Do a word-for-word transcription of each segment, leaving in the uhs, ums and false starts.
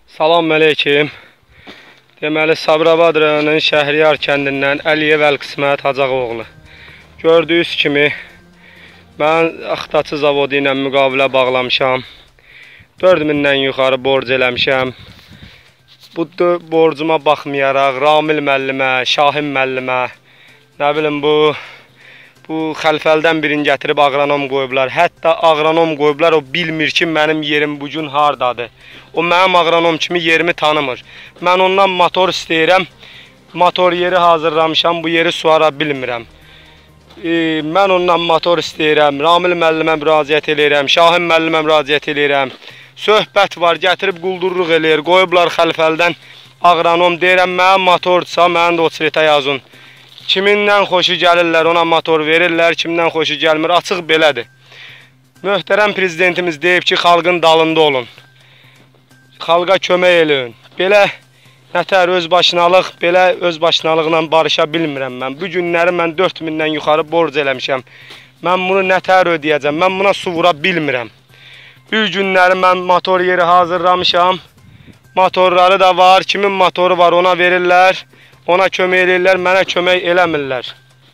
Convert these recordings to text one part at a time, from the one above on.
Salam əleykim. Deməli, Sabirabad rayonunun Şəhriyar kəndindən Əliyev Əlqismət Hacağoğlu. Gördüyünüz kimi, mən Axtaçı zavodu ilə müqavilə bağlamışam. dörd mindən yuxarı borc eləmişəm. Bu borcuma baxmayaraq Ramil müəllimə, Şahin müəllimə, nə bilim bu Bu Xəlfəldən birini gətirib aqronom qoyublar. Hətta aqronom qoyublar, o bilmir ki, mənim yerim bu gün hardadır. O mənim aqronom kimi yerimi tanımır. Mən ondan motor istəyirəm. Motor yeri hazırlamışam, bu yeri suara bilmirəm. E, mən ondan motor istəyirəm. Ramil müəllimə müraciət eləyirəm. Şahin müəllimə müraciət eləyirəm. Söhbət var, gətirib quldurluq eləyir. Qoyublar Xəlfəldən aqronom. Deyirəm, mənim motorsa, mənim də o çiletə yazın. Kimindən xoşu gəlirlər, ona motor verirlər, kimdən xoşu gəlmir, açıq belədir. Möhtərəm prezidentimiz deyib ki, xalqın dalında olun. Xalqa kömək eləyin. Belə nətər özbaşınalıq, belə özbaşınalıqla barışa bilmirəm mən. Bu günləri mən dörd mindən yuxarı borc eləmişəm. Mən bunu nətər ödəyəcəm, mən buna su vura bilmirəm. Bu günləri mən motor yeri hazırlamışam. Motorları da var, kimin motoru var ona verirlər. Ona kömək eləyirlər, mənə kömək eləmirlər.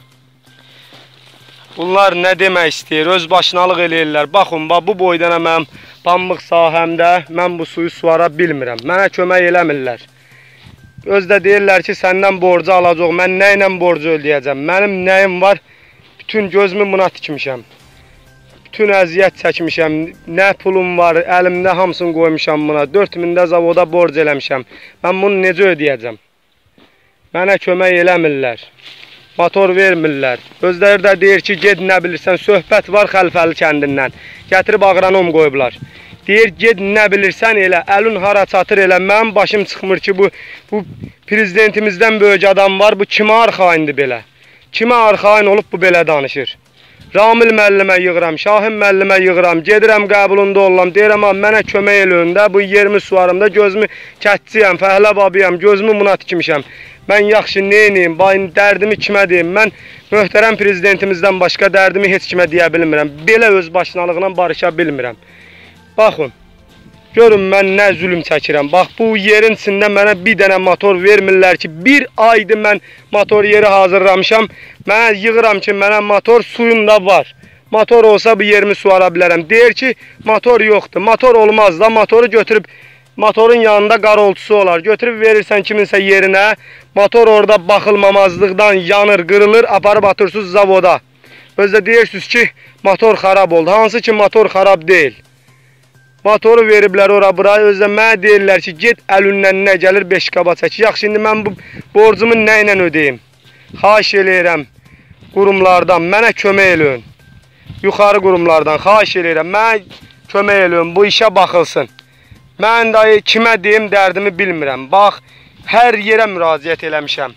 Bunlar nə demək istəyir? Öz başınalıq eləyirlər. Baxın, bu boydana mənim pambıq sahəmdə mən bu suyu suara bilmirəm. Mənə kömək eləmirlər. Özdə deyirlər ki, səndən borcu alacaq. Mən nə ilə borcu ödəyəcəm? Mənim nəyim var? Bütün gözümü buna tikmişəm. Bütün əziyyət çəkmişəm. Nə pulum var? Əlimdə hamısını qoymuşam buna. dörd mində zavoda borc eləmişəm. Mən bunu necə ödəyəcəm? Mənə kömək eləmirlər. Motor vermirlər. Özləri də deyir ki, ged nə bilirsən, söhbət var Xəlfəli kəndindən. Gətirib aqronom qoyublar. Deyir, ged nə bilirsən elə, əlin hara çatır elə. Mənim başım çıxmır ki, bu, bu prezidentimizdən böyük adam var, bu kimə arxayındır belə? Kimə arxayın olub bu belə danışır? Ramil müəllimə yığıram, Şahin müəllimə yığıram, gedirəm qəbulunda olam, deyirəm, mənə kömək eləyin də, bu yerimi suvarımda, gözümü kətçiyəm, fəhlə babiyəm, gözümü buna tikmişəm. Mən yaxşı neyniyim, dərdimi kimə deyim, mən möhtərəm prezidentimizdən başqa dərdimi heç kimə deyə bilmirəm. Belə öz başınalığına barışa bilmirəm. Baxın, görün mən nə zülüm çəkirəm. Bax, bu yerin içində mənə bir dənə motor vermirlər ki, bir aydır mən motor yeri hazırlamışam. Mənə yığıram ki, mənə motor suyum da var. Motor olsa bu yerimi suara bilərəm. Deyir ki, motor yoxdur, motor olmaz da, motoru götürüb, motorun yanında qaroltusu olar. Götürüb verirsən kiminsə yerinə, motor orada baxılmamazlıqdan yanır, qırılır, aparıb atırsınız zavoda. Özdə deyirsiniz ki, motor xarab oldu. Hansı ki, motor xarab deyil. Motoru veriblər ora bura, özdə mənə deyirlər ki, get əlindən nə gəlir beş qaba çək. Yaxşı, indi mən bu borcumu nə ilə ödəyim? Xahiş eləyirəm qurumlardan, mənə kömək eləyin. Yuxarı qurumlardan xahiş eləyirəm, mənə kömək eləyin, bu işə baxılsın. Mən dayı kimə deyim dərdimi bilmirəm. Bax, hər yerə müraciət eləmişəm.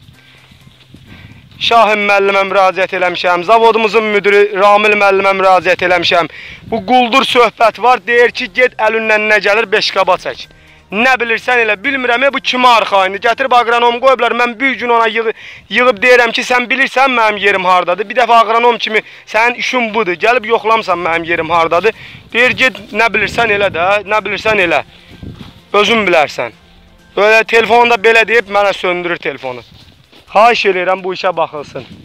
Şahin müəllimə müraciət eləmişəm. Zavodumuzun müdürü Ramil müəllimə müraciət eləmişəm. Bu quldur söhbət var. Deyir ki, get əlindən nə gəlir beş qaba çək. Nə bilirsən elə bilmirəm. Bu kimə arxayındır? Gətirib aqronom qoyublar. Mən bir gün ona yığ yığıb deyirəm ki, sən bilirsən mənim yerim hardadır. Bir dəfə aqronom kimi sənin işin budur. Gəlib yoxlamsan mənim yerim hardadır. Deyir, get nə bilirsən elə də. Nə bilirsən elə. Özün bilərsən. Böyle telefonda belə deyib mənə söndürür telefonu. Xahiş eləyirəm bu işə baxılsın.